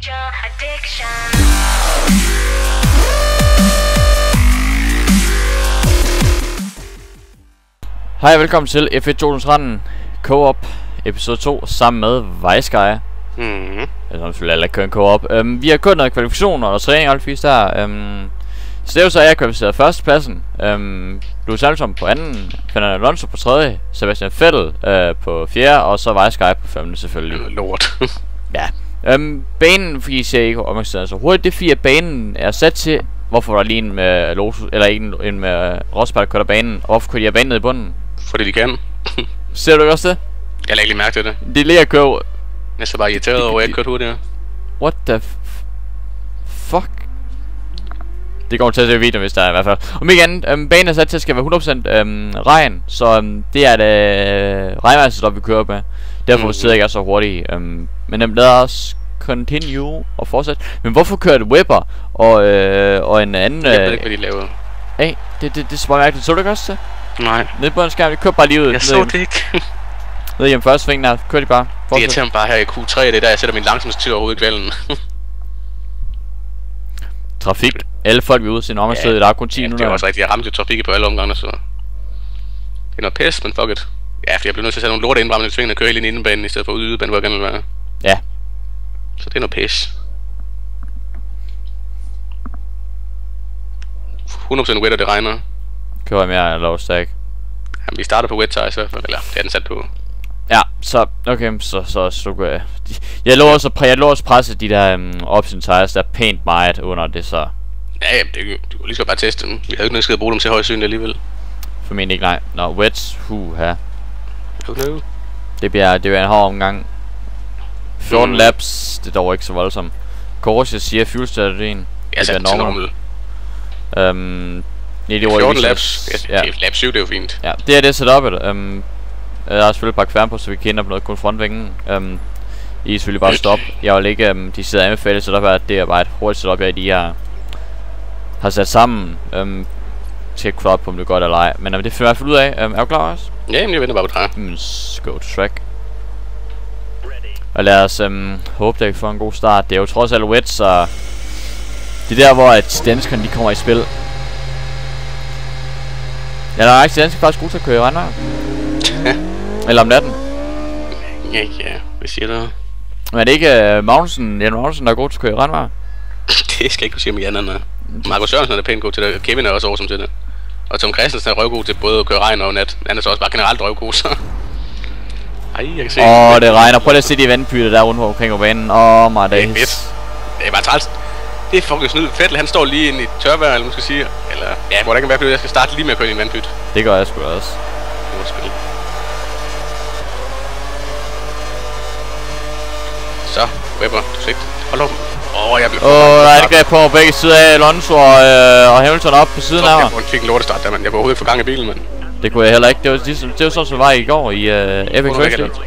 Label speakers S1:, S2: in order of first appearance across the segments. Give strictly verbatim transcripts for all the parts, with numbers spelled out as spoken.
S1: Hej og velkommen til F et to tusind tretten Co-op episode to sammen med Vejsky.
S2: Mhm.
S1: Eller selvfølgelig alle kører en Co-op. Um, vi har kørt noget kvalifikationer og træning og alt fisk der. Um, så det er jo så, jeg kvalificeret førstepladsen. Um, Louis Hamilton på anden, Fernando Alonso på tredje, Sebastian Vettel uh, på fjerde, og så Vejsky på femte selvfølgelig.
S2: Lort.
S1: Ja. Um, banen, fordi jeg siger ikke opmærksomhed så hurtigt, det er fordi at banen er sat til, hvorfor der er lige en med Lotus, eller en, en med Rosberg, der kører banen, og hvorfor kører de her banen ned i bunden?
S2: Fordi de kan.
S1: Ser du ikke også det?
S2: Jeg lægger ikke lige mærke til det.
S1: De ligger at køre.
S2: Jeg er så bare irriteret over, at jeg ikke kørte hurtigere.
S1: What the f fuck? Det går til at se video, hvis der er i hvert fald. Om ikke andet, øhm, banen er sat til at skal være hundrede procent øhm, regn. Så øhm, det er det øh, regnvejrsstop vi kører med. Derfor mm. sidder jeg ikke så hurtigt. Øhm, men øhm, lad os continue og fortsætte. Men hvorfor kører det Webber og, øh, og en anden... Øh,
S2: jeg ved ikke, hvad de lavede.
S1: Hey, det, det, det er så bare mærkeligt. Så du ikke også til?
S2: Nej.
S1: Nede på en skærm, de kører bare lige ud.
S2: Jeg så det ikke.
S1: Nede hjemme første sving der, kører de bare.
S2: Det irriterer mig bare her i Q tre, det er der jeg sætter min langsomste tid overhovedet i kvælden.
S1: Trafik. Alle folk er ude til en omgangsted, ja, der er kun ti minutter.
S2: Ja, det er også rigtigt, jeg ramte jo trafik på alle omgange, så... Det er noget pis, men fuck it. Ja, for jeg bliver nødt til at sætte nogle lorte indbremsende svingene og køre hele indenbanen i stedet for udebanen, hvor jeg gerne vil være.
S1: Ja.
S2: Så det er noget pis. hundrede procent wet, og det regner.
S1: Kører mere low stack.
S2: Jamen, vi starter på wet tires i hvert fald, eller det er den sat på.
S1: Ja, så, okay, så, så, så uh, jeg lå også, jeg lå også presse de der um, option tires, der er pænt meget under det, så...
S2: Ja, ja, det, du kunne lige så bare teste dem. Vi havde ikke noget at bruge dem til højst synligt alligevel.
S1: Formentlig ikke, nej. Nå, wet, huha.
S2: Okay.
S1: Det bliver, det bliver en hård omgang. fjorten
S2: mm.
S1: laps, det er dog ikke så voldsomt. Corsia siger fuel strategien.
S2: Ja, det bliver normal.
S1: Øhm... Nej, det
S2: fjorten laps, ja, ja. Lap syv, det er jo fint.
S1: Ja, det er det setup'et. Um, jeg har selvfølgelig pakket kværn på, så vi kan ændre på noget kun frontvingen. Um, I er selvfølgelig bare stoppe. Jeg vil ikke um, de sidder anbefalet setup her, det er bare et hurtigt setup, jeg lige har, har sat sammen. Um, til at kunne på, om det er godt eller ej. Men um, det finder jeg i hvert fald ud af. Um, er du klar også?
S2: Ja, men jeg venter bare på træ.
S1: Mm, go to track. Og lad os um, håbe, at vi får en god start. Det er jo trods alt wet, så... Det er der, hvor at danskerne de kommer i spil. Ja, der er ikke dansk faktisk god til at køre i regnvejr. Eller om natten.
S2: Ja, ja, hvad siger du?
S1: Men er det ikke uh, Magnussen, Jan Magnussen, der er god til at køre i regnvejr?
S2: Det skal jeg ikke kunne sige om Jan, han er. Markus Sørensen er pænt god til det, Kevin er også awesome til det. Og Tom Christensen er røvgod til både at køre regn og nat. Han er så også bare generelt røvgod, så... Ej, jeg kan se...
S1: Åh, oh, det regner. Prøv lige at se de vandpytter der rundt omkring på banen. Åh, oh, my days.
S2: Det er fedt. Det er bare træls. Det er fucking snyd. Vettel, han står lige inde i tørvejr, eller måske sige. Eller... Ja, hvor der ikke kan være, jeg skal starte lige med at køre i en vandpyt.
S1: Det gør jeg sgu også.
S2: Det var spil. Så, Webber, du sigt. Hold op. Åh, oh, jeg blev...
S1: Åh, oh, der er et greb på begge sider af Alonso og, øh, og Hamilton op på siden af mig.
S2: Jeg fik en lortestart der, mand. Jeg kunne overhovedet ikke få gang i bilen, mand.
S1: Det kunne jeg heller ikke. Det var, det, det var sådan, som det var i går i øh, Epic Race League.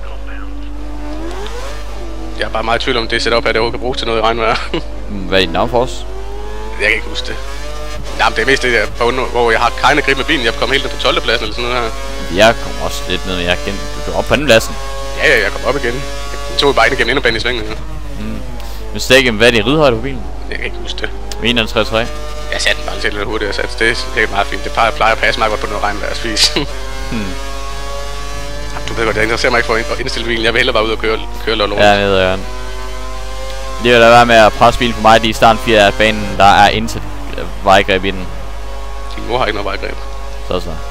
S2: Jeg er bare meget i tvivl om, det setup her, det overhovedet kan bruges til noget i regnvejr.
S1: Hvad er din downforce?
S2: Jeg kan ikke huske det. Jamen, det er mest det der, hvor jeg har keine greb med bilen. Jeg kom helt ned på tolvte pladsen eller sådan noget her.
S1: Jeg kom også lidt ned, men jeg kendte, du er oppe på anden pladsen.
S2: Ja, ja, jeg kom op igen. Jeg tog bare ind igennem inderbanen i svingen.
S1: Mm. Men stikke, hvad er det ridhøjde på bilen?
S2: Jeg kan ikke huske det.
S1: enogtres komma tre.
S2: Jeg satte den bare lidt hurtigt, jeg satte det. Det er meget fint. Det plejer, plejer at passe meget godt på noget regnværsvis.
S1: hmm.
S2: Du ved godt, jeg interesserer mig ikke for at indstille bilen. Jeg vil hellere bare ud og køre, køre lort.
S1: Ja, jeg ved jeg. Det vil da være med at presse bilen for mig, de i starten fire af banen, der er intet vejgreb i den.
S2: Din mor har ikke noget vejgreb.
S1: Så så.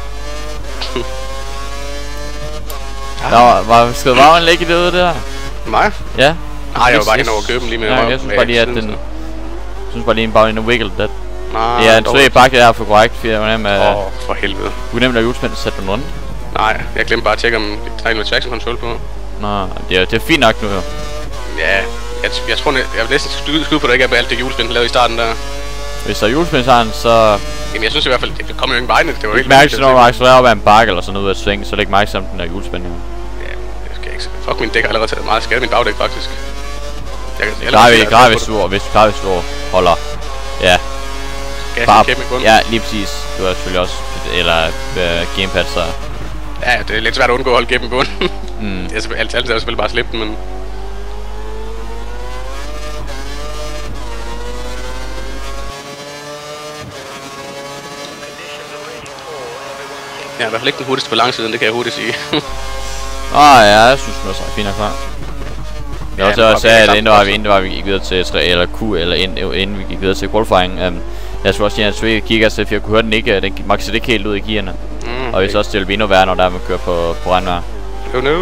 S1: Nå, var, skal Vagn ligge i det ude, det der?
S2: Mig?
S1: Ja.
S2: Nej, jeg var bare hen over at købe den lige med.
S1: Ja, jeg synes bare lige, at den... Jeg synes bare lige, en bare en wiggle det.
S2: Nej,
S1: ja, en tre bakke der er for korrekt, fordi jeg var nem at...
S2: Åh, for helvede.
S1: Du kunne nemlig have hjulspændt og sætte den rundt.
S2: Nej, jeg glemte bare at tjekke, om der er noget traction control på.
S1: Nå, det er, det er fint nok nu jo.
S2: Ja, jeg, jeg tror, jeg, jeg vil næsten skyde på, at der ikke er på alt det hjulspænd, lavet i starten der.
S1: Hvis der er hjulspænd sådan, så...
S2: Jamen, jeg synes i hvert fald, det kommer jo ikke vejene. Det var
S1: ikke mærke, når du accelererer op ad en bakke eller sådan noget ud af et sving, så er det ikke mærke som den der hjulspænd jo.
S2: Ja, det skal jeg ikke. Fuck, min dæk har allerede taget meget skade, min bagdæk faktisk.
S1: Jeg kan klare vi, klare hvis du, hvis du klarer hvis du holder. Ja.
S2: Bare, kæmpe i bunden.
S1: Ja, lige præcis. Du har selvfølgelig også, eller øh, gamepad, så...
S2: Ja, det er lidt svært at undgå at holde gennem i bunden.
S1: mm.
S2: Det er altid, altid selvfølgelig bare at slippe den, men... Jeg er i hvert fald ikke den hurtigste på lang siden, det kan jeg hurtigt sige.
S1: Ah ja, jeg synes også er fint og klar. Jeg ja, også jeg sagde, at inden var vi inden var vi gik videre til tre eller Q eller inden, inden vi gik videre til qualifying. Um, jeg tror også at jeg kigger efter, for jeg kunne høre den ikke, den maxede ikke helt ud i gearne. Mm, og vi så også stille endnu værre, når der er man kører på på regnvejr.
S2: Oh no.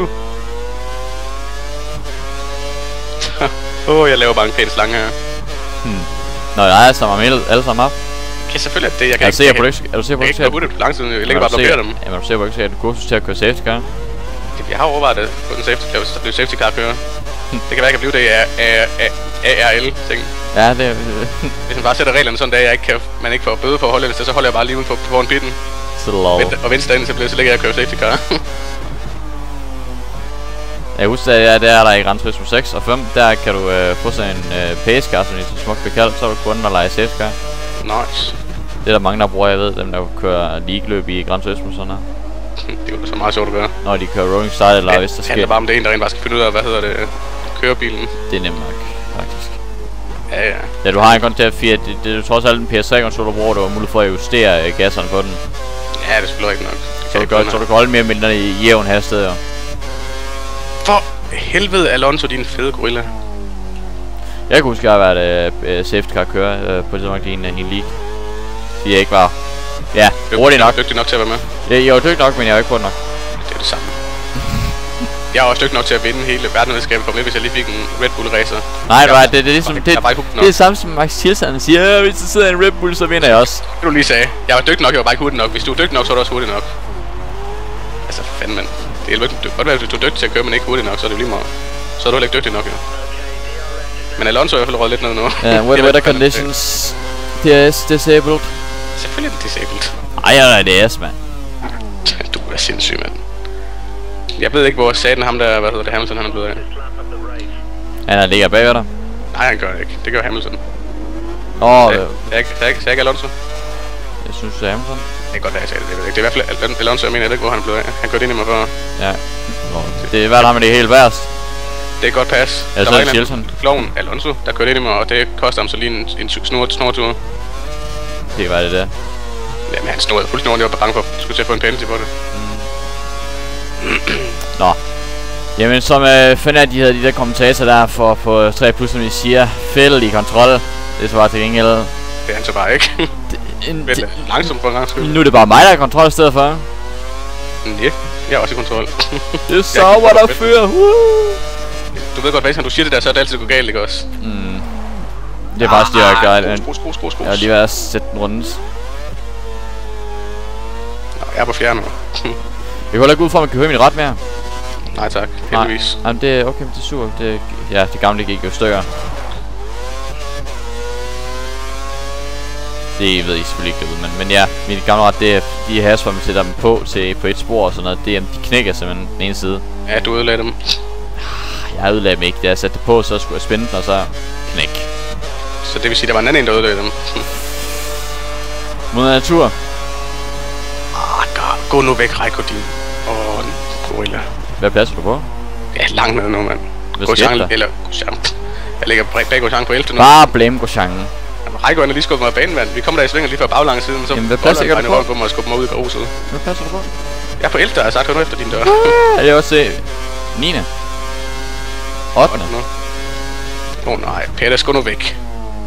S2: Åh, oh, jeg laver bare en pæn slange her.
S1: Hmm. Nå, jeg er sammen med alle sammen op.
S2: Okay, selvfølgelig er det, jeg kan
S1: er ikke... Er du sikker på, er du sikker på,
S2: at du ikke lang tid, jeg lægger bare blokere dem.
S1: Jamen, er du sikker på, at du ikke kursus til at køre safety car?
S2: Jeg har overvejet det på den safety car, hvis der bliver safety car kører. Det kan være, jeg kan blive det A R L-ting.
S1: Ja, det er...
S2: Hvis man bare sætter reglerne sådan, at jeg ikke kan, man ikke får bøde for at holde det, så holder jeg bare lige uden på foran pitten.
S1: Så lov.
S2: Og venstre ende, så, bliver, så ligger jeg og kører safety car.
S1: Jeg husker, at ja, der er der i Gran Turismo seks og fem, der kan du øh, få sådan en øh, pace car, som det så smukt bliver kaldt, så er du kun at lege safety car.
S2: Nice.
S1: Det er der mange, der bruger, jeg ved, dem der kører league-løb i Gran Turismo sådan her.
S2: Det er jo så meget sjovt at gøre.
S1: Når de kører rolling style, eller ja, hvis der sker...
S2: Det handler bare om det ene, der rent bare skal finde ud af, hvad hedder det, kørebilen.
S1: Det er nemt nok, faktisk.
S2: Ja, ja.
S1: Ja, du har en grund til at fire, det, det er trods alt en P S tre-konsol, du bruger, du har mulighed for at justere øh, gasserne på den.
S2: Ja, det er selvfølgelig ikke nok.
S1: Så du, gør, så du kan holde mere mindre i jævn hastighed, jo.
S2: For helvede, Alonso, din fede gorilla.
S1: Jeg kunne huske, at jeg har været øh, safety car kører øh, på det tidspunkt i en, en league. Fordi jeg ikke var... Ja, hurtigt nok.
S2: Dygtig nok til at være med.
S1: Ja, jeg var dygtig nok, men jeg var ikke på nok.
S2: Det er det samme. Jeg er også dygtig nok til at vinde hele verdensmesterskabet for mig, hvis jeg lige fik en Red Bull racer.
S1: Nej, det, det, det, det, ligesom, det, det, det er det samme som Max Chilson siger, hvis der sidder en Red Bull, så vinder jeg også.
S2: Det du lige sagde. Jeg var dygtig nok, jeg var bare ikke hurtig nok. Hvis du er dygtig nok, så er du også hurtig nok. Altså, fanden mand. Det er godt være, hvis du er dygtig til at køre, men ikke hurtig nok, så er det lige meget. Så er du heller ikke dygtig nok, jo. Men Alonso er i hvert fald røget lidt ned nu.
S1: Ja, uh, weather conditions. D R S disabled.
S2: Selvfølgelig er det disabled.
S1: Ej, jeg er D R S, mand.
S2: Du er sindssyg, mand. Jeg ved ikke, hvor saten ham der, hvad hedder det, Hamilton, han er blevet af.
S1: Han er ligger bagved dig.
S2: Nej, han gør det ikke. Det gør Hamilton.
S1: Åh, oh,
S2: øh. Sagde jeg ikke Alonso?
S1: Jeg synes, det er Hamilton.
S2: Det er godt, at jeg sagde det. Det, det er i hvert fald Alonso, jeg mener, jeg ved ikke, hvor han er blevet af. Han kørte ind i mig før.
S1: Ja. Oh, det er i hvert fald, det er helt værst.
S2: Det er godt pas.
S1: Jeg
S2: der var
S1: en anden
S2: klovn, Alonso, der kørte ind i mig, og det koster ham så lige en, en snor, snortur.
S1: Det var det der.
S2: Jamen, han snorede fuldstændig ordentligt, jeg var bange for, at du skulle til at få en penalty på det.
S1: Mm. Nå. Jamen, som øh, finder jeg de her de der kommentatorer der for på tre plus, som de siger, fælde i kontrol. Det svarer til gengæld. Det
S2: er han så bare ikke.
S1: En,
S2: det, langsomt for en gang skyld.
S1: Nu er det bare mig, der er i kontrol i stedet for.
S2: Ja, jeg er også i kontrol.
S1: Det er så, hvor der fører.
S2: Du ved godt, hvad du siger det der, så er det altid gå galt, ikke også?
S1: Mm. Det er faktisk det, jeg gør.
S2: Skros, skros, skros, skros.
S1: Jeg har lige været at sætte den rundt.
S2: Nå, jeg er på fjerde nu.
S1: Jeg kan heller ikke ud fra, at man kan høre min ret mere.
S2: Nej tak, heldigvis.
S1: Nej, det er okay, det er super. Det, ja, det gamle gik jo stykker. Det ved I selvfølgelig ikke derude, men, men ja, min gamle ret, det er de hasper, man sætter dem på til på et spor og sådan noget. Det er, de knækker simpelthen den ene side.
S2: Ja, du ødelagde dem.
S1: Jeg ødelagde dem ikke. Da jeg satte det på, så skulle jeg spænde den, og så knæk.
S2: Så det vil sige, der var en anden en, der ødelagde dem?
S1: Mod natur.
S2: Ah, gå nu væk, Reiko, din. Åh, gorilla.
S1: Hvad pladser du på?
S2: Ja, langt ned nu, mand. Grosjean, eller Grosjean. Jeg ligger bag Grosjean på ellevte nu.
S1: Bare blame Grosjean.
S2: Jamen, Reiko er lige skubbet mig af banen, mand. Vi kommer der i svinger lige før baglangs siden, så
S1: jamen, hvad pladser jeg på?
S2: Kommer og skubber mig ud i gruset.
S1: Hvad pladser du på?
S2: Jeg er på ellevte, jeg har sagt, hør nu efter din dør.
S1: Ja, det er også se. niende. ottende.
S2: Åh oh, nej, Peter, gå nu væk.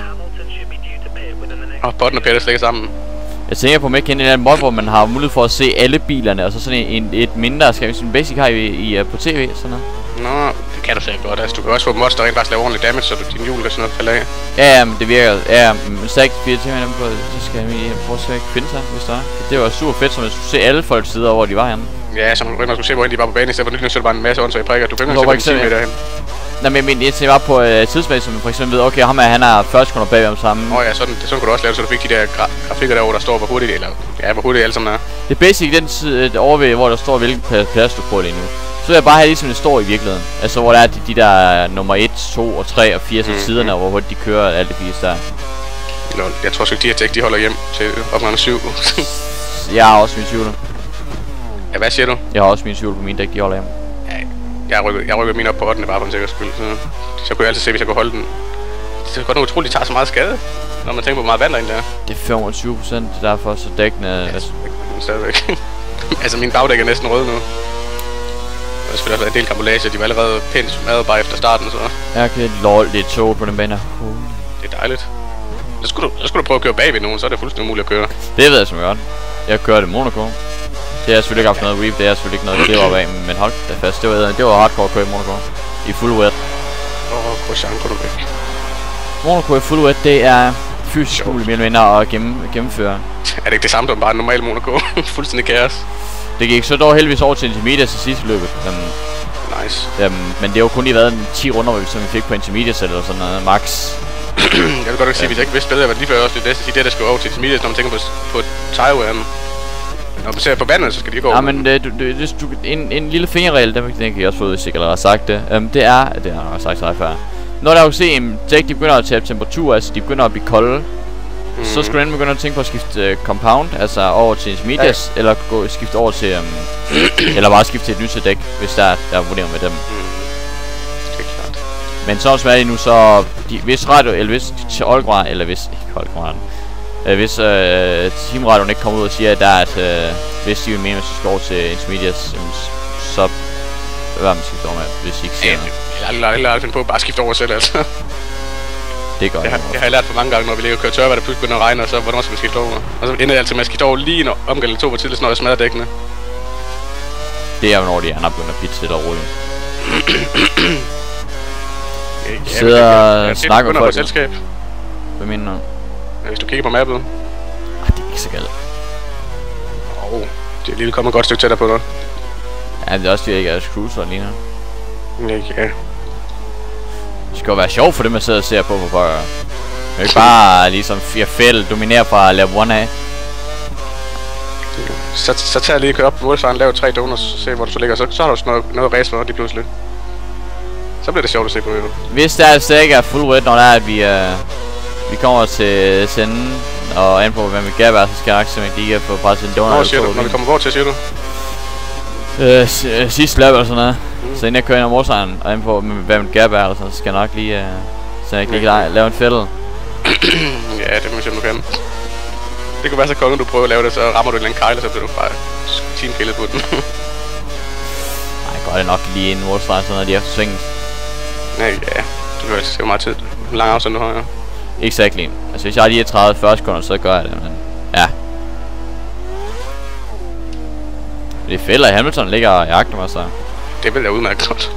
S2: Åh, oh, Botten og Peter slækker sammen.
S1: Jeg tænker på, om ikke en eller anden mod, hvor man har mulighed for at se alle bilerne, og så sådan en, et mindre, skal vi sige, basic har i, i, på tv, sådan noget.
S2: Nå, det kan du sikkert godt, altså du kan også få mods, der rent faktisk laver ordentlig damage, så du, din hjul kan sådan noget falde af.
S1: Ja, ja, men det virker, ja, men så ikke fire timer på, så skal jeg lige prøve at se, finde sig, hvis der er. Det var super fedt, så man skulle se alle folks sider, hvor de var henne.
S2: Ja, så man rent skulle se, hvor de var på banen, i stedet for nyt, så er det bare en masse åndssvage prikker, du kan ikke se, hvor de derhen.
S1: Nej, men jeg tænker bare på øh, tidsmæssigt, som for eksempel ved, okay, ham er, han er fyrre sekunder bagved om sammen.
S2: Åh oh, ja, sådan, det, sådan kunne du også lave det, så du fik de der gra grafikker derovre, der står, hvor hurtigt, eller ja, hvor hurtigt alle sammen er.
S1: Det er basic den øh, overvej, hvor der står, hvilken plads du på lige nu. Så vil jeg bare have ligesom det står i virkeligheden. Altså, hvor der er de, de der nummer et, to og tre og fire mm, siderne, mm. hvor hurtigt de kører alle de biler der.
S2: Lol, jeg tror sgu ikke, de her dæk, de holder hjem til opgang syv.
S1: Jeg har også min tvivl.
S2: Ja, hvad siger du?
S1: Jeg har også min tvivl på mine dæk, de holder hjem.
S2: Jeg rykker, jeg rykker min op på ottende bare på en sikker skyld, så, så kunne jeg altid se, hvis jeg kunne holde den. Det er godt nok utroligt, de tager så meget skade, når man tænker på, hvor meget vand der egentlig er.
S1: Det er femogtyve procent, derfor så dækkene...
S2: Ja, altså, stadigvæk. Altså, min bagdæk er næsten rød nu. Der har selvfølgelig været en del kampolage, de var allerede pænt smadret bare efter starten, så...
S1: Ja, okay, lol, det er tog på den bane. Uh.
S2: Det er dejligt. Så skulle, du, så skulle du prøve at køre bagved nogen, så er det fuldstændig umuligt at køre.
S1: Det ved jeg som godt. Jeg kørte i Monaco. Det har selvfølgelig ikke haft noget reap, det er selvfølgelig ikke noget, det var bag, men hold da fast, det var, det var hardcore at køre i Monaco. I full wet.
S2: Åh, oh, Grosjean, går du væk.
S1: Monaco i full wet, det er fysisk muligt mere eller mindre at gennem, gennemføre.
S2: Er det ikke det samme som bare en normal Monaco? Fuldstændig kaos.
S1: Det gik så dog heldigvis over til Intermediate til sidste løbet. Um,
S2: nice.
S1: Um, men det har jo kun lige været ti runder, som vi fik på Intermediate eller sådan noget, max.
S2: Jeg vil godt nok sige, hvis jeg ikke vidste bedre, hvad lige før også det bedste sige, det der skal over til Intermediate, når man tænker på, på Taiwan. Når man ser på vandet, så skal de ikke over.
S1: Ja, men det, du, det, du, en, en lille fingerregel, den kan jeg også få sikkert har sagt det. Um, det er, det har jeg sagt sig før. Når der jo se, at dæk de begynder at tabe temperatur, altså de begynder at blive kolde, mm. så skal du endelig begynde at tænke på at skifte uh, compound, altså over til Intermediate, ja. Eller gå, skifte over til, um, eller bare skifte til et nyt dæk, hvis der, der er vurdering med dem. Mm.
S2: Det er klart.
S1: Men så som er det nu, så de, hvis radio, eller hvis til Olgren, eller hvis, ikke Olgren, øh, hvis øh, teamradioen ikke kommer ud og siger, at der er et, øh, hvis de vil mene, at de skal over til Intermediate, så hvad man skifter over med, hvis de ikke siger noget.
S2: Jeg har aldrig, aldrig, aldrig finde på at bare skifte over selv, altså.
S1: Det gør
S2: jeg. Har, jeg har lært for mange gange, når vi ligger og kører tørvejr, der pludselig begynder at regne, og så hvornår skal man skifte over? Og så ender jeg altid med at skifte over lige når omgældet to var tidligst, når jeg smadrer dækkene.
S1: Det er jo når de andre begynder at pitche lidt og roligt.
S2: Ja,
S1: sidder og snakker
S2: med folk. Selskab.
S1: Hvad mener du?
S2: Hvis du kigger på mappet.
S1: Ah, det er ikke så galt.
S2: Åh, oh, det er lige kommet et godt stykke tættere på dig.
S1: Ja, det er også fordi jeg ikke er cruiser lige nu.
S2: Ja.
S1: Det skal jo være sjovt for dem, jeg sidder og ser på, hvor bare... Jeg vil ikke bare ligesom fire fæld dominere fra lab one af.
S2: Så, så tager jeg lige op på målfaren, lav tre donuts, se hvor du så ligger, så, så har du også noget, noget race for lige pludselig. Så bliver det sjovt at se på, jo.
S1: Hvis der altså ikke er full wet, når der er, at vi, uh, vi kommer til senden og an på, hvem vi gav, så skal jeg nok simpelthen lige få presset en donut.
S2: Hvor siger du? Når vi kommer hvor til, siger du?
S1: Øh, sidste lap eller sådan noget. Mm. Så inden jeg kører ind om motoren og ind på, hvad man gav eller sådan, så skal jeg nok lige, uh, så jeg kan lige lave en fælde.
S2: Ja, det må jeg simpelthen kan. Det kunne være så konge, du prøver at lave det, så rammer du en eller anden kejl, og så bliver du bare teamkillet på den.
S1: Nej, går det nok lige en motorstreg, sådan noget lige efter svingen.
S2: Ja, ja. Du kan altså se, hvor meget tid. Hvor lang afstand du har, ja.
S1: Exactly. Altså hvis jeg har lige tredive til fyrre sekunder, så gør jeg det, men... Ja. Det er fælder, Hamilton ligger og jagter mig, så...
S2: Det vil jeg udmærket godt.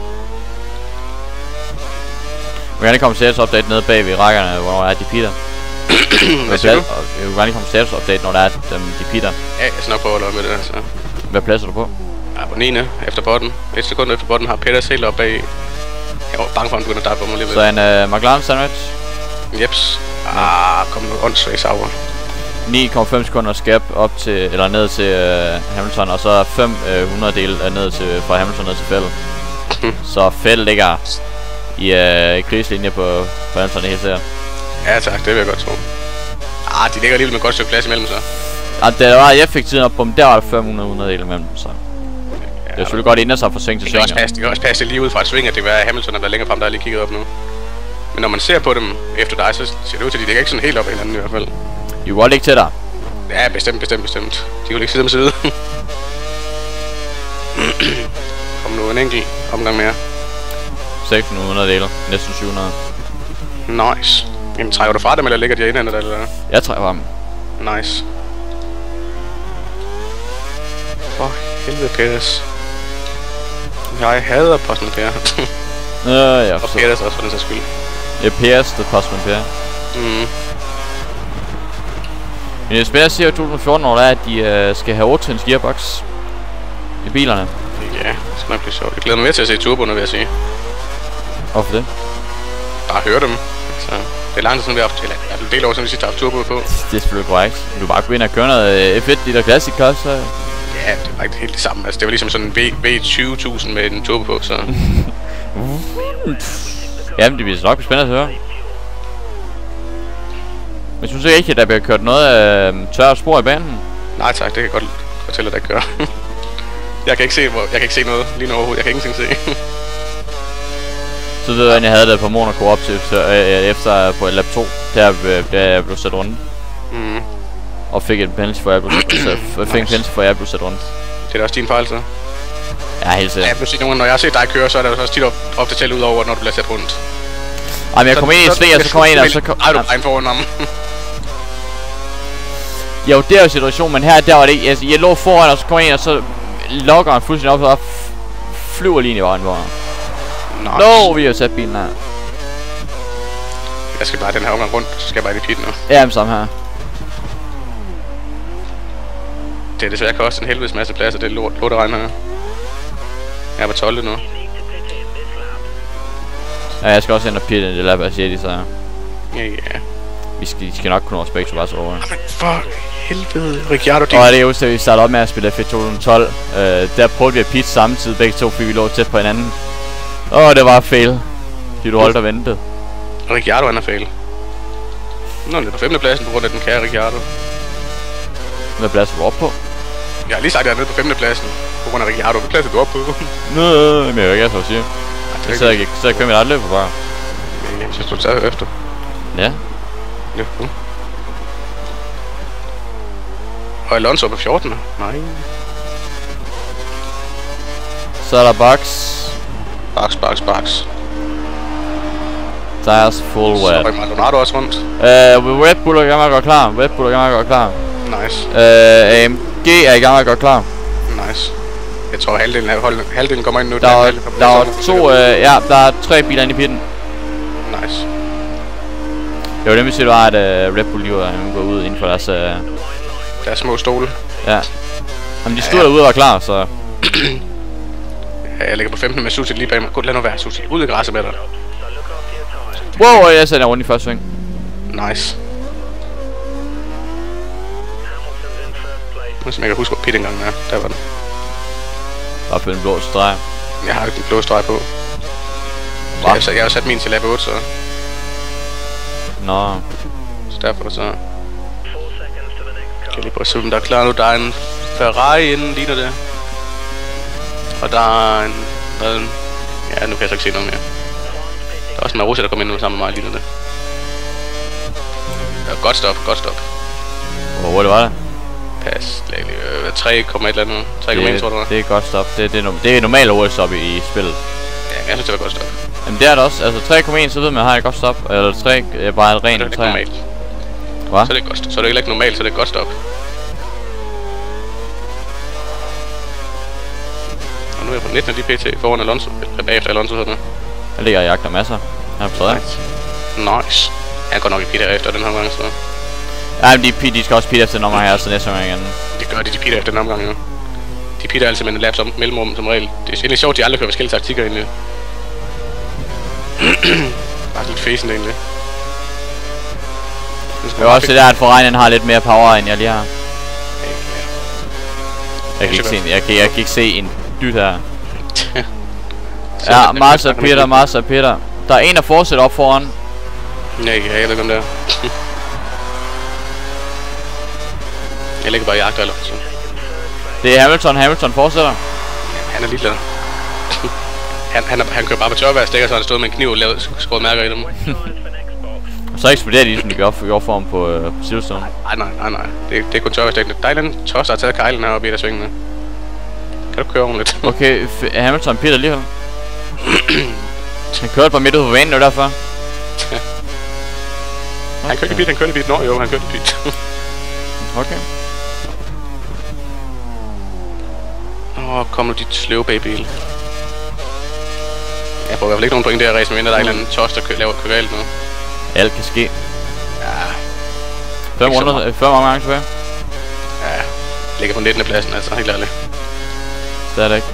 S1: Vi kan gerne komme status update nede bag ved rækkerne, hvor er de pitter.
S2: Hvad siger du?
S1: Vi kan gerne komme status update, når der er dem, de pitter.
S2: Ja, jeg skal nok prøve at lade med det, altså.
S1: Hvad pladser du på?
S2: Ja, på niende efter botten. Et sekund efter botten har Peters helt op bag. Jeg var bange for, at han begynder at på mig lige ved.
S1: Så en uh, McLaren sandwich?
S2: Jeps. Ah, kom nu, åndssvagt sauer.
S1: ni komma fem sekunder skab op til, eller ned til uh, Hamilton, og så fem hundrede del ned til, fra Hamilton ned til Fettel. Så Fettel ligger i uh, krigslinje på, på Hamilton helt sikkert.
S2: Ja tak, det vil jeg godt tro. Ah, de ligger alligevel med et godt stykke plads imellem så.
S1: Ja, det var, jeg fik tiden op på dem, der var der fem hundrede del imellem, så... Ja, det er selvfølgelig godt inden sig fra sving til sving.
S2: Det kan også passe lige ud fra et sving, at det var Hamilton, der er længere frem, der er lige kigget op nu. Men når man ser på dem efter dig, så ser det ud til, at de ligger ikke sådan helt op i hinanden i hvert fald.
S1: De kunne godt ligge til dig.
S2: Ja, bestemt, bestemt, bestemt. De kunne ligge side om side. Kom nu en enkelt omgang mere.
S1: seks hundrede dele, næsten syv hundrede.
S2: Nice. Jamen trækker du fra dem, eller ligger de indhændet, eller?
S1: Jeg trækker fra dem.
S2: Nice. For helvede, Peters. Jeg hader Postman Per.
S1: Ja, ja.
S2: Og Peters også for den sags skyld.
S1: Det er Peters, det er Postman Per.
S2: Mm.
S1: Men det er spændende at se i to tusind og fjorten, hvor der er, at de øh, skal have otte trins gearbox i bilerne.
S2: Ja, det skal nok blive sjovt. Jeg glæder mig mere til at se turboerne, vil jeg sige.
S1: Hvorfor det?
S2: Bare høre dem. Så det er lang tid siden, vi har haft, eller i hvert fald en del år siden, vi sidst har haft turbo på.
S1: Det er selvfølgelig korrekt. Du bare gå ind og køre noget F et liter Classic også, så...
S2: Ja, det var ikke helt det samme. Altså, det var ligesom sådan en V tyve tusind med en turbo på, så...
S1: Jamen, det bliver så nok spændende at høre. Men synes jeg ikke, at der bliver kørt noget øh, tørre spor i banen?
S2: Nej tak, det kan jeg godt fortælle dig, at der gør. jeg kan ikke se, hvor, jeg kan ikke se noget lige nu overhovedet. Jeg kan ingenting se.
S1: Så ved jeg, at jeg havde det på Monaco op til øh, efter på lap to, der øh, jeg blev sat rundt.
S2: Mm.
S1: Og fik en penalty for, at jeg blev sat, fik en penalty for, at jeg blev sat rundt.
S2: Det er da også din fejl, så.
S1: Ja, helt sikkert.
S2: Ja, jeg vil sige, nogle, når jeg har set dig køre, så er der også tit ofte talt ud over, når du bliver sat rundt.
S1: Ej, men jeg kommer ind i et sving, og så kommer jeg ind, og så kommer...
S2: Ej, du bare ind foran ham.
S1: Jo, det er jo situationen, men her der var det ikke. Altså, jeg lå foran, og så kommer jeg ind, og så lokker han fuldstændig op, og flyver lige ind i vejen, hvor... Nice. Nå, vi har sat bilen her.
S2: Jeg skal bare den her omgang rundt, så skal jeg bare ind i pitten nu.
S1: Ja, men samme her.
S2: Det er desværre koster en helvedes masse plads, og det er lort, lorteregn her. Jeg er på tolvte nu.
S1: Ja, jeg skal også ind og pitte det lap af Jedi, så...
S2: Ja, ja.
S1: Vi skal, de skal nok kunne nå Spectre bare så over.
S2: Jamen, for helvede. Ricciardo,
S1: din... Og det er jo, at vi startede op med at spille F et to tusind tolv. Øh, der prøvede vi at pitte samtidig, begge to, fordi vi lå tæt på hinanden. Åh, oh, det var fail. Fordi du holdt og ventede.
S2: Ricciardo, han er fail. Nu er han på femte pladsen på grund af den kære Ricciardo.
S1: Hvad plads er du oppe på?
S2: Jeg har lige sagt, at jeg er nede på femte pladsen på grund af Ricciardo. Hvad plads er du oppe på?
S1: Nå, men jeg vil ikke altså sige. Jeg sidder ikke, så jeg kører mit eget løb på bare.
S2: Jeg synes, du tager efter.
S1: Ja.
S2: Ja, cool. Og Alonso på fjorten. Nej.
S1: Så er der Box.
S2: Box, box, box.
S1: Tires full wet.
S2: Så er Maldonado også rundt.
S1: Uh, Red Bull er i gang med at gøre klar. Red Bull er i gang med at gøre klar.
S2: Nice.
S1: Uh, A M G er i gang med at gøre klar.
S2: Nice. Jeg tror halvdelen af holden, halvdelen kommer ind nu.
S1: Der er, der er to, uh, ja, der er tre biler inde i pitten.
S2: Nice.
S1: Det var det, vi siger, var, at uh, Red Bull lige var gået ud inden for deres... Uh...
S2: deres små stole.
S1: Ja. Jamen, de stod ja, ja. derude og var klar, så...
S2: Ja, jeg ligger på femten med Sutil lige bag mig. Godt, lad nu være, Sutil. Ud i græsset med dig.
S1: Wow, jeg sender rundt i første sving.
S2: Nice. Nu som jeg kan huske, hvor pit engang er. Der var den.
S1: Bare på den blå streg.
S2: Jeg har ikke den blå streg på. Jeg har, sat, jeg har sat min til lap otte, så...
S1: Nå.
S2: Så derfor så... Kan jeg lige prøve at se, om der er klar nu. Der er en Ferrari inden, ligner det. Og der er en... Der er en ja, nu kan jeg så ikke se noget mere. Der er også en Marussia, der kommer ind nu sammen med mig, ligner det. Ja, godt stop, godt stop.
S1: Hvor hurtigt var det?
S2: Pas, lad lige. Øh, tre komma et eller andet. tre komma en tror du det.
S1: Det er godt stop. Det, det, er, det er normalt O S-stop i, i spillet.
S2: Ja, jeg synes det var godt stop.
S1: Jamen det er det også. Altså tre komma en, så ved man, at har et godt stop. Eller tre er bare et rent tre.
S2: Hvad? Så er det godt. Så er det ikke normalt, så er det et godt stop. Og nu er jeg på nitten af de P T foran Alonso. Eller bagefter Alonso sådan.
S1: Jeg ligger og jagter masser. Han er på tredje.
S2: Nice. Han går nok i pit efter den her gang, så...
S1: Ja, men de, de skal også pit efter den omgang her, så næste omgang igen.
S2: Det gør de, de pitter efter den omgang, jo. De pitter altid med en lap som mellemrum, som regel. Det er egentlig sjovt, de aldrig kører forskellige taktikker, egentlig. Bare lidt fæsent, egentlig.
S1: Det er også det der, at Ferrari'en har lidt mere power, end jeg lige har. Jeg kan ikke se en, jeg kan, jeg kan ikke se en dyt her. Ja, Massa Peter, Massa Peter. Der er en, der fortsætter op foran.
S2: Nej, jeg ved ikke om det er. Jeg ligger bare i jagt eller så.
S1: Det er Hamilton, Hamilton fortsætter.
S2: Ja, han er ligeglad. han, han, han kører bare på tørvejr, stikker så han stod med en kniv og lavede skåret mærker i dem.
S1: Og så eksploderer de, som de gjorde, gjorde for ham på, øh, på Silverstone.
S2: Nej, nej, nej, nej. Det, det er kun tørvejrsdækkende. Der er en eller anden toss, der har taget kejlen heroppe i der svingene. Kan du køre ordentligt?
S1: Okay, Hamilton Peter lige her. Han kørte bare midt ud på banen, det var derfor.
S2: Ja. Okay. Han kørte i pit, han kørte i pit. Nå jo, han kørte i pit.
S1: Okay.
S2: Åh, oh, kom nu dit sløve bagbil. Jeg får i hvert fald ikke nogen point der race, men der er en eller anden toss, der kører, laver kører galt nu.
S1: Alt kan ske.
S2: Ja.
S1: Fem runder, fem omgange tilbage.
S2: Ja. Ligger på nittende pladsen, altså, helt ærligt.
S1: Det er det ikke.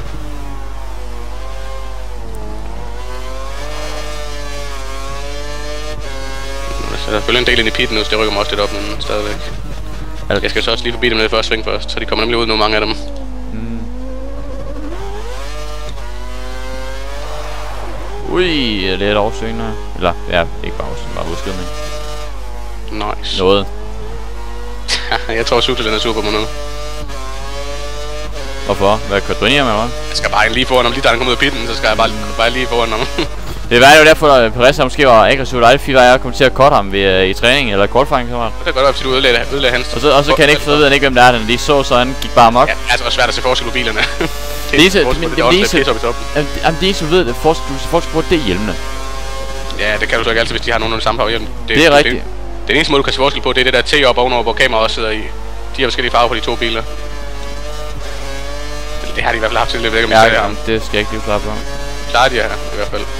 S2: Så der er selvfølgelig en del ind i pitten nu, så det rykker mig også lidt op, men stadigvæk. Alt. Jeg skal så også lige forbi dem ned i første sving først, så de kommer nemlig ud nu, mange af dem.
S1: Mm. Ui, det er et oversving her. Eller, ja, ikke bare oversving, bare udskydning.
S2: Nice.
S1: Noget.
S2: Jeg tror, Sutil den er super på nu.
S1: Hvorfor? Hvad kørte du ind i ham, eller hvad?
S2: Jeg skal bare lige foran ham, lige da han kommer ud af pitten, så skal jeg bare, bare lige foran ham.
S1: Det var jo derfor, at Perez måske var aggressivt aldrig, fordi jeg kom til at cutte ham ved, uh, i træning eller qualifying, så.
S2: Det kan godt være, fordi du ødelagde, ødelagde hans.
S1: Og så, og så kan jeg ikke finde ud af, ikke hvem der er, den de så, så han gik bare amok.
S2: Ja, det er altså også svært at se forskel på bilerne.
S1: Det eneste, det eneste, det eneste du ved, det er forskel på, det er hjelmene.
S2: Ja, det kan du så ikke altid, hvis de har nogenlunde samme farve hjelm.
S1: Det, det er rigtigt. Det,
S2: det eneste måde, du kan se forskel på, det er det der T op ovenover, hvor kameraet også sidder i. De har forskellige farver på de to biler. Det har de i hvert fald haft til, jeg ved ikke, om
S1: ja, ja, det skal jeg ikke lige klare på.
S2: Klarer de her, i hvert fald.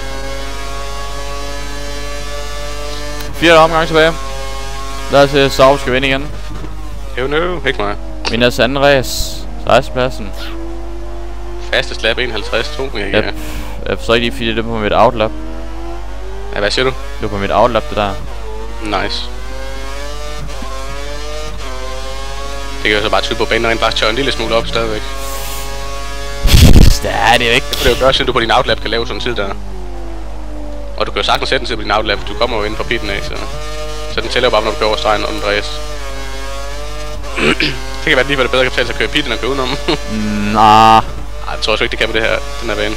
S1: Fire omgang tilbage. Lad os se, at Sauber skal vinde igen.
S2: Jo, no, ikke mig.
S1: Vinders anden race. sekstende pladsen.
S2: Fastest lap enoghalvtreds to. Ja, ja.
S1: Jeg forstår ikke lige, fordi det er på mit outlap.
S2: Ja, hvad siger du?
S1: Det var på mit outlap, det der.
S2: Nice. Det kan jo så bare tyde på, at banen rent faktisk tør en lille smule op stadigvæk.
S1: Det er det jo ikke.
S2: Det kan du jo gøre, siden du på din outlap kan lave sådan en tid der. Og du kan jo sagtens sætte den tid på din outlap, du kommer jo ind fra pitten af, så... Så den tæller jo bare, når du kører over stregen, og den drejes. Det kan være lige, hvad det bedre kan betale sig at køre pitten og køre udenom.
S1: Nah.
S2: Ej, jeg tror også ikke, det kan på det her, den her bane.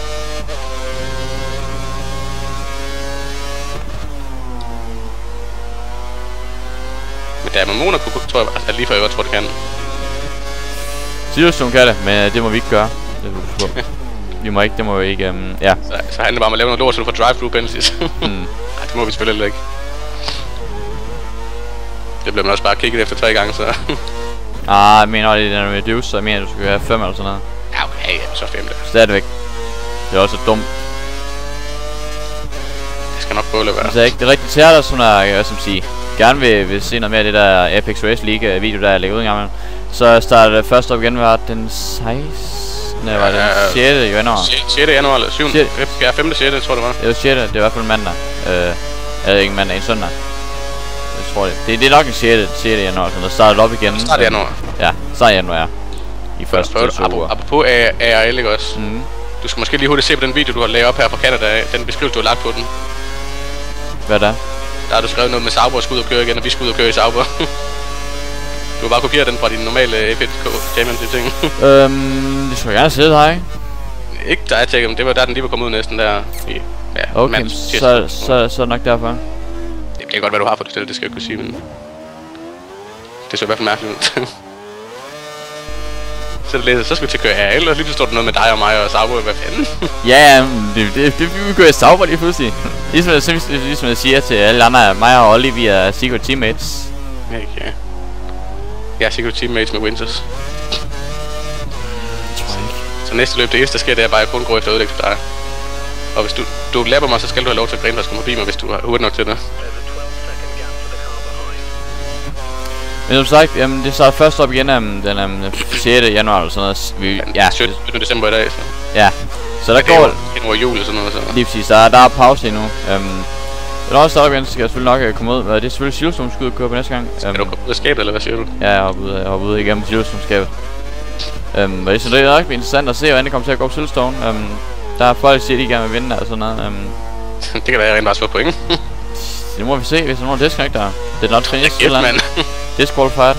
S2: Men der er med Monaco, tror jeg, altså lige før jeg tror, det kan.
S1: Silverstone kan det, men det må vi ikke gøre. Det vi må ikke, det må vi ikke, um, ja.
S2: Så, så handler det bare om at lave noget lort, så du får drive-through penalties. mm. Ej, det må vi selvfølgelig ikke. Det bliver man også bare kigget efter tre gange, så...
S1: Ah, jeg mener også, det er reduce, så jeg mener, du skal have fem eller sådan noget.
S2: Ja, okay, ja, så fem der.
S1: Stadigvæk. Det er også dumt.
S2: Det skal nok prøve at være.
S1: Det er ikke det rigtige til dig, som jeg som sige, gerne vil, vil se noget mere af det der Apex Race League video, der jeg lægger ud en gang. Så starter det først op igen, var den sekstende var det den sjette januar.
S2: sjette januar eller syvende? Ja, femte sjette tror det var.
S1: Det var sjette, det er i hvert fald mandag. Øh, jeg ved ikke mandag, en søndag. Jeg tror det. Det, det er nok en sjette januar, så der starter op igen.
S2: Start januar.
S1: Ja, start januar, ja. I første to uger.
S2: Apropos A R L, ikke også? Mm. Du skal måske lige hurtigt se på den video, du har lavet op her fra Canada, den beskrivelse, du har lagt på den.
S1: Hvad der?
S2: Der har du skrevet noget med Sauber og skal ud og køre igen, og vi skal ud og køre i Sauber. Du har bare kopieret den fra din normale F et Championship ting. Øhm,
S1: det skulle jeg gerne se dig, ikke?
S2: Ikke der er tjekket, men det var der den lige var kommet ud næsten der i, ja,
S1: okay, mands, så, så, så nok derfor.
S2: Det kan godt være, du har fået det stillet, det skal jeg ikke kunne sige, men... Det så i hvert fald mærkeligt ud. Så det læser, så skal vi til at køre A R L, og lige så står der noget med dig og mig og Sauber, hvad fanden?
S1: Ja, det, det, det vi kører i Sauber lige pludselig. Ligesom, ligesom, ligesom jeg siger til alle andre, mig og Olli, vi er secret teammates.
S2: Ja, ja. Jeg er secret teammates med Winters.
S1: Det tror jeg ikke.
S2: Så næste løb, det eneste der sker, det er bare, at jeg kun går efter ødelægge for dig. Og hvis du, du lapper mig, så skal du have lov til at grine, der skal forbi mig, hvis du har hurtigt nok til det.
S1: Men som sagt, jamen, det starter først op igen um, den um, sjette januar eller sådan noget. Vi,
S2: ja, syttende december i dag, så.
S1: Ja, så der ja, går...
S2: Hen over jul og sådan noget, så.
S1: Lige præcis, der, der er pause endnu. Um, Når det starter op igen, så skal jeg selvfølgelig nok komme ud. Det er selvfølgelig Silverstone, skal ud og køre på næste gang.
S2: Skal um, du komme ud af skabet, eller hvad siger du?
S1: Ja, jeg hopper ud, jeg hopper ud igennem Silverstone-skabet. Um, og det er nok interessant at se, hvordan det kommer til at gå på Silverstone. Um, der er folk, der siger, at de gerne vil vinde og sådan noget. Um,
S2: det kan være, at jeg rent bare slår point.
S1: Det må vi se, hvis der er nogen disconnect der. Det er nok træning
S2: til land.
S1: Disqualified.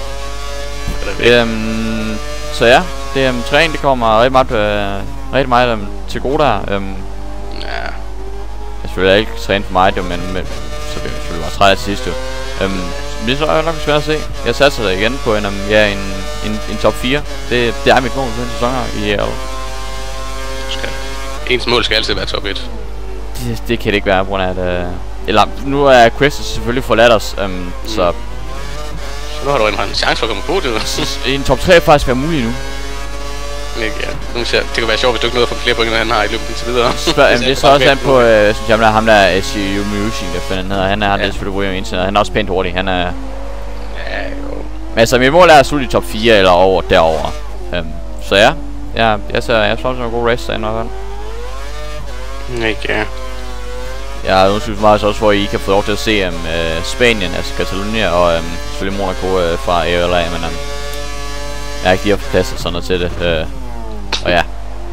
S1: Um, så ja, det um, træning, det kommer rigtig meget, uh, rigtig meget um, til gode der. Um,
S2: ja.
S1: Jeg selvfølgelig ikke træne for mig, men, men så bliver jeg selvfølgelig bare træt af sidst jo. Um, det er så nok svært at se. Jeg satser der igen på en, um, ja, en, en, en top fire. Det, det er mit mål for en sæson her i A R L.
S2: Skal. Ens mål skal altid være top et.
S1: Det, det kan det ikke være på grund af at... Uh, eller nu er Quest selvfølgelig forladt os, um, mm. så...
S2: Så nu har du en chance for at komme på det.
S1: En top tre faktisk være mulig nu.
S2: Ikke, ja. Nu ser, det kan være sjovt, hvis du ikke nåede at få flere point, end han har i løbet indtil videre.
S1: Spørg, jamen, det er så også han på, øh, synes jeg, ham der S U Music, der finder han hedder. Han er, han ja. er selvfølgelig bruger internet. Han er også pænt hurtig. Han er...
S2: Ja, jo.
S1: Men altså, mit mål er at slutte i top fire eller over derover. Um, så ja, ja, jeg ser, jeg tror, det er en god race derinde i hvert fald.
S2: Ikke, ja.
S1: Jeg har undskyldt meget også for, at I kan få lov til at se um, uh, Spanien, altså Catalonia og um, selvfølgelig Monaco uh, fra A R L, men um, jeg har ikke lige haft plads og sådan noget til det. Uh, og ja.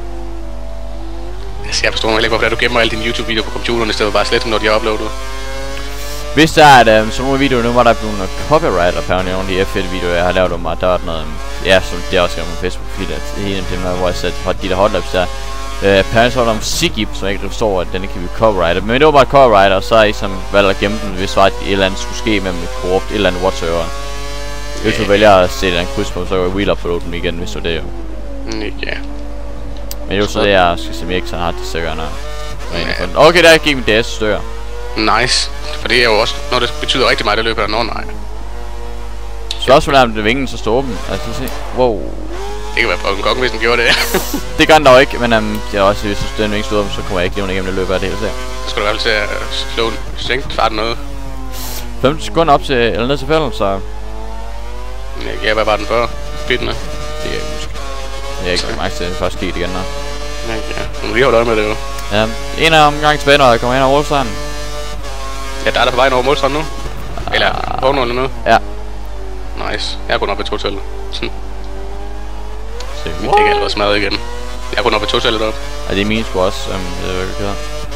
S2: Jeg forstår mig ikke, hvorfor du gemmer alle dine YouTube-videoer på computeren, i stedet for bare slet dem, når de er uploadet.
S1: Hvis der er et, um, sådan nogle videoer nu, hvor der er blevet noget copyright, apparently, nogle af de F et videoer, jeg har lavet om mig, der er noget, um, ja, så det er også på Facebook feed, at hele dem der, hvor jeg satte de der hotlaps der, Øh, Parents holder om Sigip, som jeg ikke forstår, at den ikke kan blive copyrighted. Men det var bare copyrighted, og så er I som valgt at gemme den, hvis det var, at et eller andet skulle ske med et korrupt, et eller andet whatsoever. Hvis du vælger at sætte en kryds på, så kan jeg wheel-uploade den igen, hvis du det jo.
S2: Ja.
S1: Men det er jo så det, jeg skal se, ikke så hardt til stykkerne. Okay, der gik min D S stykker.
S2: Nice. For det er jo også, når det betyder rigtig meget, det løber der når nej.
S1: Spørgsmålet er, om det vingen så står åben. Altså, se. Wow.
S2: Det kan være fucking kongen, hvis den gjorde det.
S1: Det gør den dog ikke, men um, jeg også, hvis den ving stod åben, så kommer jeg ikke levende igennem det løber af det hele.
S2: Så skal du i hvert fald til at slå sænke farten noget.
S1: femten sekunder op til, eller ned til fælden, så...
S2: Ja, hvad var den før? Fitne?
S1: Det kan jeg ikke huske. Jeg er ikke så meget til, det først sket igen nu.
S2: Ja, ja. Nu lige holde øje med det jo.
S1: Ja, en af omgangen tilbage, når jeg kommer ind over målstranden.
S2: Ja, der er der på vej over målstranden nu. Eller vågner eller noget.
S1: Ja.
S2: Nice. Jeg er kun oppe i to-tællet. Sådan.
S1: Se,
S2: mit dæk er allerede smadret igen. Jeg er kun oppe i to-tællet deroppe.
S1: Ja, det er min sgu også. Um, det er virkelig ked.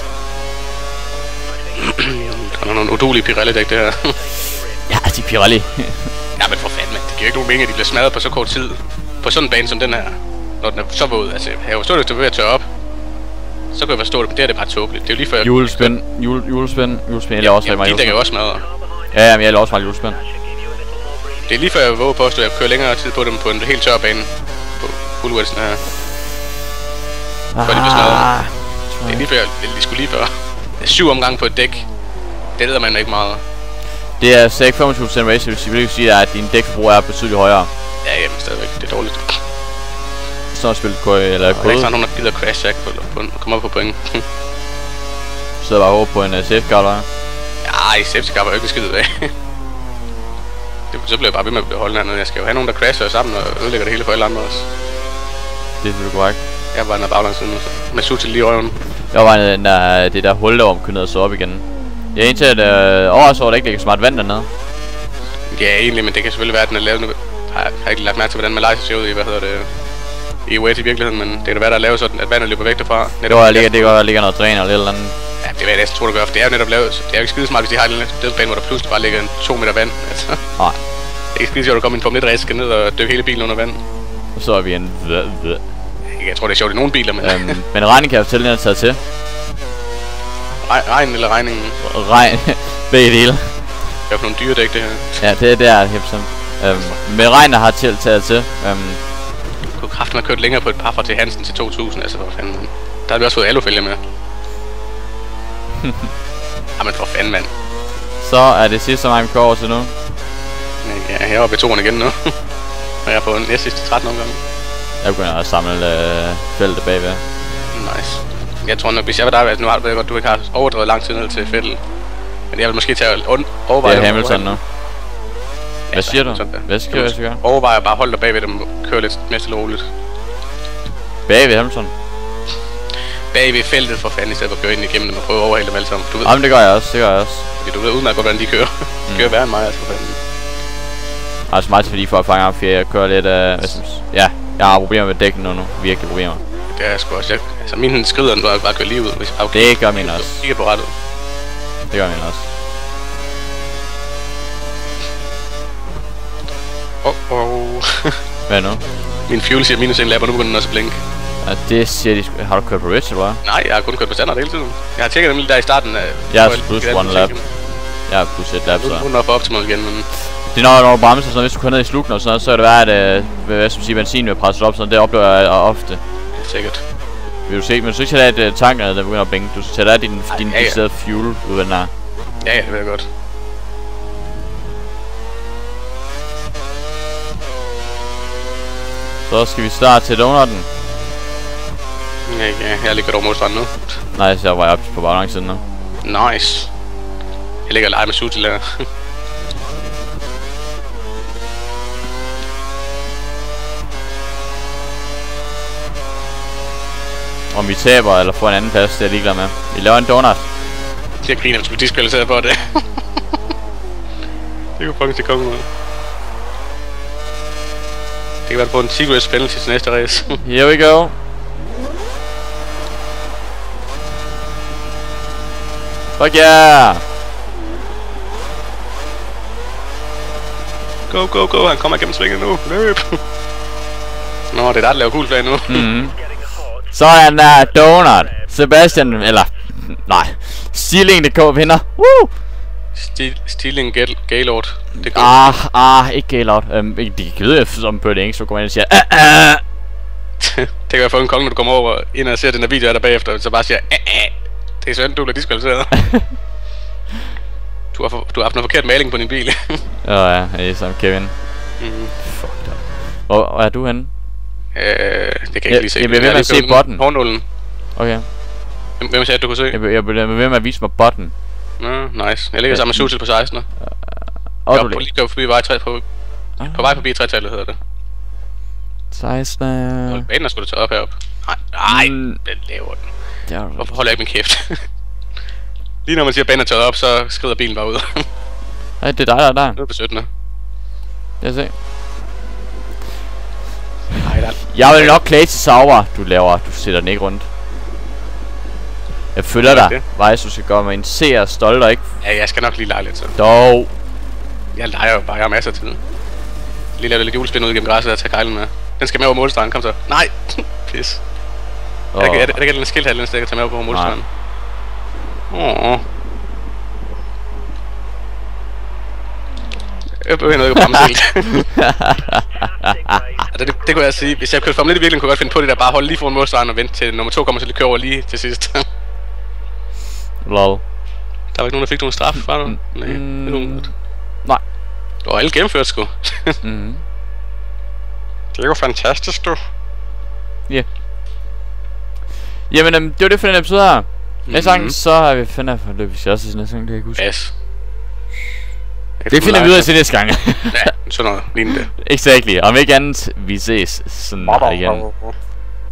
S2: Der er nogle udulige Pirelli-dæk, det her.
S1: Ja, de er Pirelli.
S2: Ja, men for fanden, man. Det giver ikke nogen mening, at de bliver smadret på så kort tid. På sådan en bane som den her. Når den er så våd. Altså, jeg har jo stået, at det er ved at tørre op. Så kan jeg forstå det, men det er det bare tåbeligt. Det er jo lige før...
S1: Julespind, jule, julespind, julespind. Jeg laver også rigtig meget
S2: julespind. De dækker jo også smadret.
S1: Ja, men jeg laver også meget julespind.
S2: Det er lige før jeg våger på, at jeg kører længere tid på dem på en helt tør bane. På Bullwelsen her.
S1: Ah,
S2: før de bliver smadret. Det er lige før, de skulle lige før. Det er syv omgange på et dæk. Det leder man ikke meget.
S1: Det er stadig femogtyve procent race, det vil sige, at din dækforbrug er betydeligt højere.
S2: Ja, jamen stadigvæk. Det er dårligt.
S1: Så spillet køj eller kode.
S2: Der er ikke sådan nogen, der gider crash jack på, på, komme op på point.
S1: Så bare håber på en uh, safety car, eller?
S2: Ja, i safety car var jo ikke skidt af. Det, så bliver jeg bare ved med at holde hernede. Jeg skal jo have nogen, der crasher sammen og ødelægger det hele for alle andre også.
S1: Det er selvfølgelig korrekt.
S2: Jeg var nede baglandssiden med sutil lige i røven.
S1: Jeg var nede der, det der hul, der var omkønnet og så op igen. Jeg er indtil at øh, overrasket over, at der ikke ligger smart vand dernede.
S2: Ja, egentlig, men det kan selvfølgelig være, at den er lavet nu. Jeg har ikke lagt mærke til, hvordan Malaysia ser ud i, hvad hedder det, i wet i virkeligheden, men det kan da være, der er lavet sådan, at vandet løber væk derfra.
S1: Det var ligger, det går ligger noget dræn eller et eller andet.
S2: Ja, det vil jeg næsten tro, det gør, for det er jo netop lavet. Det er jo ikke skidesmart, hvis de har en dødsbane, hvor der pludselig bare ligger en to meter vand. Altså.
S1: Nej.
S2: Det er ikke skidesjovt at komme i en Formel et race, skal ned og dykke hele bilen under vand.
S1: Og så er vi en vø, vø.
S2: Jeg tror, det er sjovt i nogle biler, men...
S1: øhm, men regnen kan jeg fortælle, den er taget til.
S2: Regn eller regningen?
S1: Regn. Begge dele.
S2: Det er jo nogle dyredæk, det her.
S1: Ja, det, det er helt bestemt. Øhm, men regnen har til, taget til. Øhm,
S2: Kunne kraften have kørt længere på et par fra til Hansen til to tusind, altså for fanden, man. Der har vi også fået alufælge med. Jamen for fanden, mand.
S1: Så er det sidste, som vi kører over til nu.
S2: Ja, jeg er oppe i toeren igen nu. Og jeg er på næste sidste tretten omgang.
S1: Jeg begynder at samle øh, feltet bagved.
S2: Nice. Jeg tror nok, hvis jeg var der, altså nu har du godt, du ikke har overdrevet lang tid ned til feltet. Men jeg vil måske tage og overveje...
S1: Det er Hamilton nu. Hvad
S2: ja,
S1: siger du? Hvad skal jeg gøre?
S2: Overveje bare holde dig bagved dem og køre lidt mere stille roligt.
S1: Bagved Hamilton?
S2: Bagved feltet for fanden, i stedet for at køre ind igennem dem og prøve at overhale dem alle sammen. Du ved,
S1: jamen det gør jeg også, det gør jeg også.
S2: Fordi du ved udmærket godt, hvordan de kører. De kører værre end mig, altså for fanden.
S1: Altså meget fordi for at fange op, for jeg kører lidt af... Uh, ja, jeg har problemer med dækken nu nu. Virkelig problemer.
S2: Det er jeg sgu også. Jeg, altså min skrider, den bare kører lige ud, hvis jeg bare...
S1: Det gør min også.
S2: Kigger på rettet.
S1: Det gør min også.
S2: Åh, oh, oh.
S1: Hvad nu?
S2: Min fuel siger minus en lap, og nu begynder den også at blinke.
S1: Ja, det siger de sgu... Har du kørt på Rich, eller hvad?
S2: Nej, jeg har kun kørt på standard hele tiden. Jeg har tjekket dem lige der i starten af...
S1: Jeg har plus one lap. Jeg har plus et lap, så...
S2: Nu er den oppe optimal igen, men...
S1: Det er når, når du bremser sådan, hvis du kører ned i slukken og sådan noget, så er det værd, at øh, hvad skal man sige, benzin vil presse op, sådan det oplever jeg ofte.
S2: Det er sikkert.
S1: Vil du se, men du skal ikke tage af tanken, der begynder at blinke. Du skal tage af din, din
S2: ja, ja.
S1: decideret fuel ud af den her.
S2: Ja, ja, det ved jeg godt.
S1: Så skal vi starte til donutten.
S2: Ja, ja, jeg ligger over modstranden nu.
S1: Nej, så jeg var oppe på baglangsiden nu.
S2: Nice. Jeg ligger og leger med sutil her.
S1: Om vi taber eller får en anden plads, det er jeg ligeglad med. Vi laver en donut.
S2: Jeg griner, hvis vi bliver diskvalificeret for det. Det kunne fucking til kongen ud. Det kan være på en secret penalty til næste race.
S1: Here we go. Fuck yeah!
S2: Go, go, go, han kommer igennem svinget nu. Løb! Nå, det er der, der laver cool flag nu.
S1: Mhm. Sådan der, Donut. Sebastian, eller... Nej. Stealing punktum d k vinder. Woo!
S2: Stil, Stealing Gaylord. Det går.
S1: Ah, ah, ikke Gaylord. Um, de kan vide, som på det engelsk, så går man ind og siger... Ah, ah.
S2: Det kan være for en konge, når du kommer over ind og ser den her video af der bagefter, så bare siger... Ah, ah. Det er sådan, du bliver diskvalificeret. Du har, for, du har haft noget forkert maling på din bil.
S1: Åh oh, ja, det er som Kevin.
S2: Mm.
S1: Fuck da. Hvor, hvor er du henne?
S2: Øh, det kan jeg ikke lige se.
S1: Jeg bliver ved med at se botten.
S2: Hårnålen.
S1: Okay.
S2: Hvem sagde, at du kunne se?
S1: Jeg bliver ved med at vise mig botten.
S2: Nå, nice. Jeg ligger sammen med Sutil på seksten. Uh,
S1: og
S2: jeg er lige kørt forbi vej tre, på, ah. på vej forbi tre-tallet hedder det.
S1: seksten.
S2: Banen er sgu da tage op herop. Nej, nej, mm. Den laver den. Hvorfor holder jeg ikke min kæft? Lige når man siger, at banen er taget op, så skrider bilen bare ud.
S1: Nej, det er dig, der er der.
S2: Nu er på syttende.
S1: Jeg ser.
S2: Nej, der.
S1: Jeg vil nok klage til Sauer. Du laver, du sætter den ikke rundt. Jeg følger dig. Vejs, du skal gøre mig en seer stolt og ikke.
S2: Ja, jeg skal nok lige lege lidt så.
S1: Dog.
S2: Jeg leger jo bare, jeg har masser af tid. Lige lave lidt julespind ud igennem græsset og tage kejlen med. Den skal med over målstregen, kom så. Nej! Pis. Oh. Er det ikke, er det ikke en skildhalv, den skal tage med over målstregen? Åh. Jeg behøver ikke at bremse helt. det, det, det kunne jeg sige. Hvis jeg kørte Formel et i virkeligheden, kunne jeg godt finde på det der. Bare holde lige foran målstregen og vente til nummer to kommer til at køre over lige til sidst.
S1: Lol.
S2: Der var ikke nogen, der fik nogen straf fra dig? Nej.
S1: Mm, nej.
S2: Du har alle gennemført, sgu.
S1: mm.
S2: Det er jo fantastisk, du.
S1: Ja. Yeah. Jamen, um, det var det for den episode her. Mm-hmm. Næste gang, så har vi finder for det, hvis jeg også næste gang, det kan jeg ikke huske.
S2: Yes.
S1: Det finder vi ud af til næste gang.
S2: Ja, sådan noget lignende.
S1: Exactly. Om ikke andet, vi ses sådan igen.